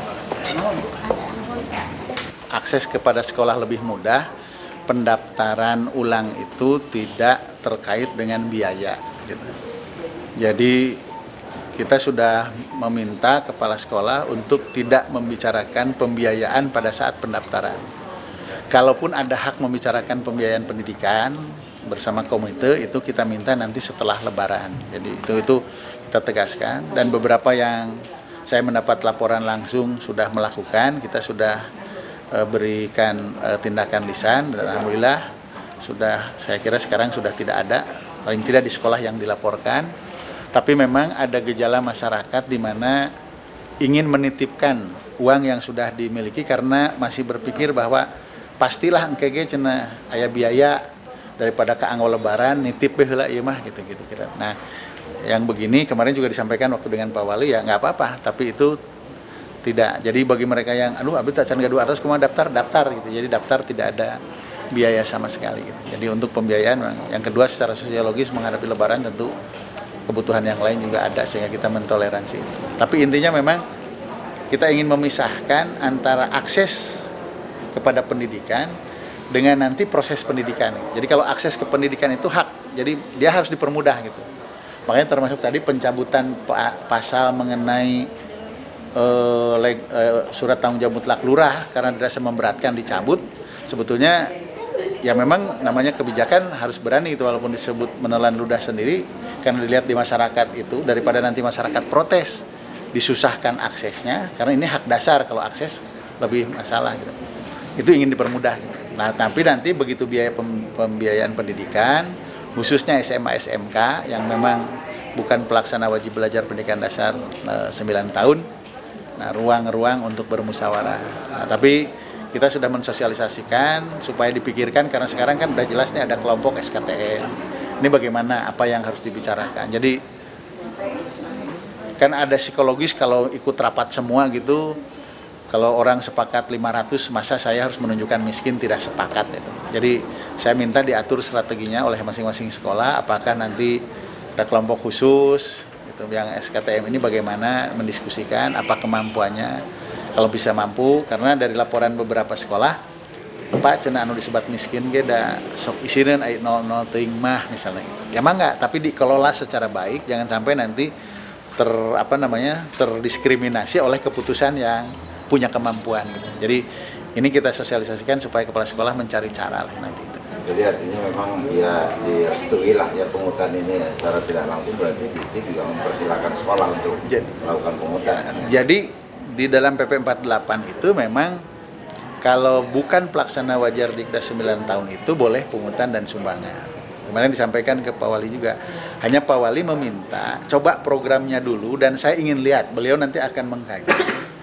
Ada, Akses kepada sekolah lebih mudah, pendaftaran ulang itu tidak terkait dengan biaya. Gitu. Jadi kita sudah meminta kepala sekolah untuk tidak membicarakan pembiayaan pada saat pendaftaran. Kalaupun ada hak membicarakan pembiayaan pendidikan bersama komite, itu kita minta nanti setelah Lebaran. Jadi itu itu kita tegaskan, dan beberapa yang saya mendapat laporan langsung sudah melakukan, kita sudah e, berikan e, tindakan lisan, dan alhamdulillah sudah, saya kira sekarang sudah tidak ada, paling tidak di sekolah yang dilaporkan. Tapi memang ada gejala masyarakat di mana ingin menitipkan uang yang sudah dimiliki karena masih berpikir bahwa pastilah engkege cenah aya biaya daripada kaanggo lebaran nitip beh heula ieu mah gitu-gitu kira. Nah, yang begini kemarin juga disampaikan waktu dengan Pak Wali, ya nggak apa-apa, tapi itu tidak. Jadi bagi mereka yang aduh abi tak can gaduh atas kumaha daftar daftar gitu. Jadi daftar tidak ada biaya sama sekali gitu. Jadi untuk pembiayaan, yang kedua secara sosiologis menghadapi lebaran tentu kebutuhan yang lain juga ada sehingga kita mentoleransi. Tapi intinya memang kita ingin memisahkan antara akses kepada pendidikan dengan nanti proses pendidikan. Jadi kalau akses ke pendidikan itu hak, jadi dia harus dipermudah gitu. Makanya termasuk tadi pencabutan pasal mengenai uh, leg, uh, surat tanggung jawab mutlak lurah karena dirasa memberatkan dicabut. Sebetulnya ya memang namanya kebijakan harus berani itu, walaupun disebut menelan ludah sendiri, karena dilihat di masyarakat itu, daripada nanti masyarakat protes disusahkan aksesnya, karena ini hak dasar, kalau akses lebih masalah gitu. Itu ingin dipermudah gitu. Nah, tapi nanti begitu biaya pembiayaan pendidikan, khususnya S M A S M K yang memang bukan pelaksana wajib belajar pendidikan dasar e, sembilan tahun, nah ruang-ruang untuk bermusyawarah. Nah, tapi kita sudah mensosialisasikan supaya dipikirkan, karena sekarang kan udah jelas nih ada kelompok S K T N. Ini bagaimana, apa yang harus dibicarakan. Jadi kan ada psikologis kalau ikut rapat semua gitu, kalau orang sepakat lima ratus, masa saya harus menunjukkan miskin tidak sepakat itu. Jadi saya minta diatur strateginya oleh masing-masing sekolah, apakah nanti ada kelompok khusus gitu, yang S K T M ini bagaimana mendiskusikan apa kemampuannya. Kalau bisa mampu, karena dari laporan beberapa sekolah, Pak cenah anu disebat miskin ge da sok isieun aya nol nol teuing mah misalnya gitu. Ya mah enggak, tapi dikelola secara baik, jangan sampai nanti ter apa namanya terdiskriminasi oleh keputusan yang punya kemampuan gitu. Jadi ini kita sosialisasikan supaya kepala sekolah mencari cara lah nanti itu. Jadi artinya memang ya direstui lah ya pungutan ini secara tidak langsung, berarti Dikti juga mempersilahkan sekolah untuk jadi, melakukan pungutan. Ya, jadi di dalam P P empat puluh delapan itu memang kalau bukan pelaksana wajar Dikda sembilan tahun itu boleh pungutan dan sumbangan. Kemarin disampaikan ke Pak Wali juga. Hanya Pak Wali meminta coba programnya dulu, dan saya ingin lihat beliau nanti akan mengkaji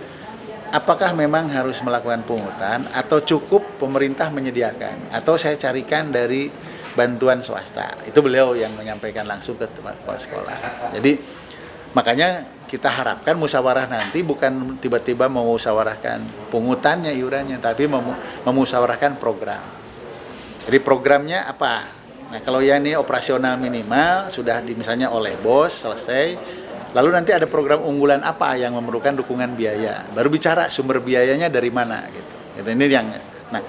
apakah memang harus melakukan pungutan atau cukup pemerintah menyediakan, atau saya carikan dari bantuan swasta. Itu beliau yang menyampaikan langsung ke kepala sekolah. Jadi makanya kita harapkan musyawarah nanti bukan tiba-tiba memusyawarahkan pungutannya, iurannya, tapi memusyawarahkan program. Jadi programnya apa? Nah, kalau yang ini operasional minimal sudah di, misalnya oleh bos selesai, lalu nanti ada program unggulan apa yang memerlukan dukungan biaya. Baru bicara sumber biayanya dari mana gitu. Itu ini yang. Nah,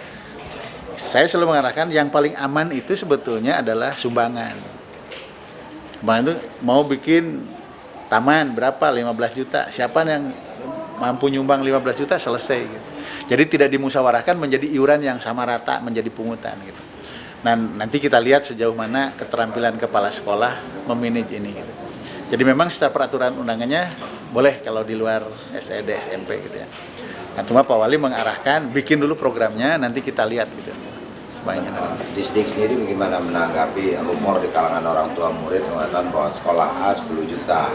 saya selalu mengarahkan yang paling aman itu sebetulnya adalah sumbangan. Sumbangan itu mau bikin taman berapa? lima belas juta. Siapa yang mampu nyumbang lima belas juta selesai gitu. Jadi tidak dimusyawarahkan menjadi iuran yang sama rata menjadi pungutan gitu. Nah, nanti kita lihat sejauh mana keterampilan kepala sekolah memanage ini gitu. Jadi memang secara peraturan undangannya boleh kalau di luar S E D, S M P gitu ya. Nah, cuma Pak Wali mengarahkan bikin dulu programnya, nanti kita lihat gitu. sebagainya. Disdik sendiri bagaimana menanggapi rumor di kalangan orang tua murid mengatakan bahwa sekolah A sepuluh juta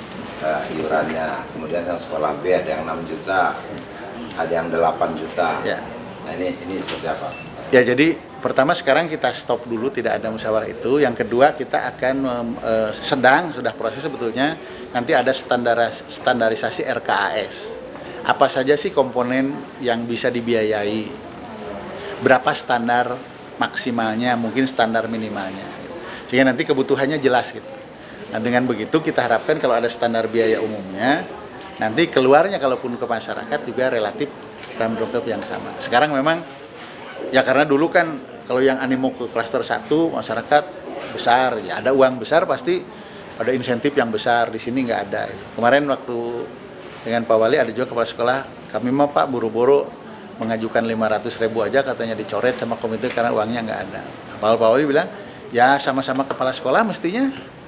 uh, iurannya, kemudian yang sekolah B ada yang enam juta, ada yang delapan juta. Ya. Nah ini ini seperti apa? Ya, jadi pertama sekarang kita stop dulu, tidak ada musyawarah itu. Yang kedua kita akan uh, sedang sudah proses sebetulnya nanti ada standaris, standarisasi R K A S. Apa saja sih komponen yang bisa dibiayai? Berapa standar maksimalnya, mungkin standar minimalnya. Sehingga nanti kebutuhannya jelas gitu. Nah, dengan begitu kita harapkan kalau ada standar biaya umumnya, nanti keluarnya kalaupun ke masyarakat juga relatif dalam drop yang sama. Sekarang memang ya karena dulu kan kalau yang animo ke klaster satu masyarakat besar, ya ada uang besar pasti ada insentif yang besar. Di sini nggak ada. Kemarin waktu dengan Pak Wali ada juga kepala sekolah, kami mah Pak buru-buru mengajukan lima ratus ribu aja katanya dicoret sama komite karena uangnya nggak ada. Pak Wali bilang ya sama-sama kepala sekolah mestinya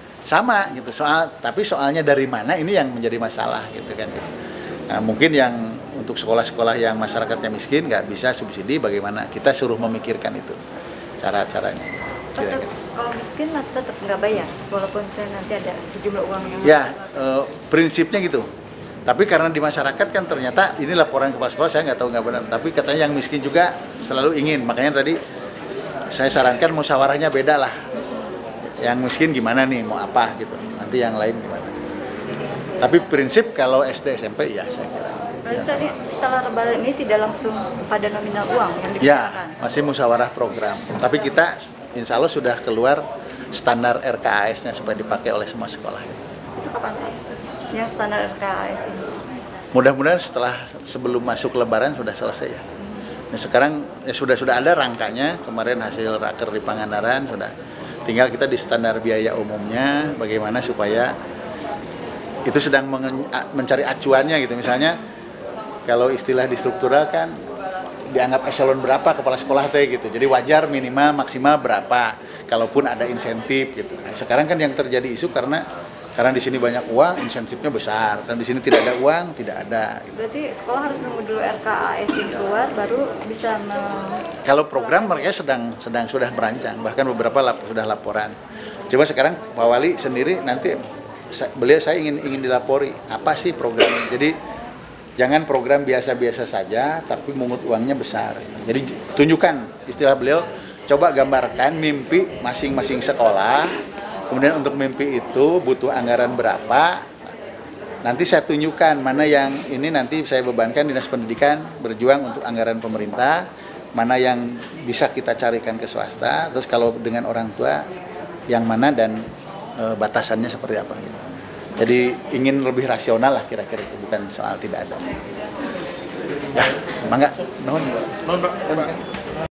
sama gitu. Soal tapi soalnya dari mana ini yang menjadi masalah gitu kan. Nah, mungkin yang untuk sekolah-sekolah yang masyarakatnya miskin nggak bisa subsidi, bagaimana kita suruh memikirkan itu cara-caranya. Tetap, kalau miskin tetap nggak bayar walaupun saya nanti ada sejumlah uang yang ya e, prinsipnya gitu. Tapi karena di masyarakat kan ternyata ini laporan kepala sekolah, saya nggak tahu nggak benar, tapi katanya yang miskin juga selalu ingin, makanya tadi saya sarankan musyawarahnya beda lah. Yang miskin gimana nih, mau apa gitu, nanti yang lain gimana. Tapi prinsip kalau S D S M P ya saya kira. Berarti tadi setelah lebaran ini tidak langsung pada nominal uang yang dibicarakan? Ya, masih musyawarah program. Tapi kita insya Allah sudah keluar standar R K A S-nya supaya dipakai oleh semua sekolah. Itu kapan Pak? Yang standar R K A S ini? Mudah-mudahan setelah sebelum masuk lebaran sudah selesai ya. Nah, sekarang ya sudah sudah ada rangkanya, kemarin hasil raker di Pangandaran sudah. Tinggal kita di standar biaya umumnya bagaimana supaya itu sedang mencari acuannya gitu. Misalnya kalau istilah di struktural kan dianggap eselon berapa kepala sekolah teh gitu. Jadi wajar minimal maksimal berapa kalaupun ada insentif gitu. Nah, sekarang kan yang terjadi isu karena karena di sini banyak uang, insentifnya besar, dan di sini tidak ada uang, tidak ada. Gitu. Berarti sekolah harus nunggu dulu R K A S ini keluar, baru bisa me... Kalau program mereka sedang sedang sudah merancang, bahkan beberapa lap, sudah laporan. Coba sekarang Pak Wali sendiri nanti beliau saya ingin ingin dilapori apa sih program. Jadi jangan program biasa-biasa saja, tapi mungut uangnya besar. Jadi tunjukkan istilah beliau, coba gambarkan mimpi masing-masing sekolah. Kemudian untuk mimpi itu butuh anggaran berapa, nanti saya tunjukkan mana yang ini nanti saya bebankan Dinas Pendidikan berjuang untuk anggaran pemerintah, mana yang bisa kita carikan ke swasta, terus kalau dengan orang tua yang mana dan e, batasannya seperti apa. Jadi ingin lebih rasional lah kira-kira itu, bukan soal tidak ada. Ya, mangga. Nuhun. Nuhun, Pak.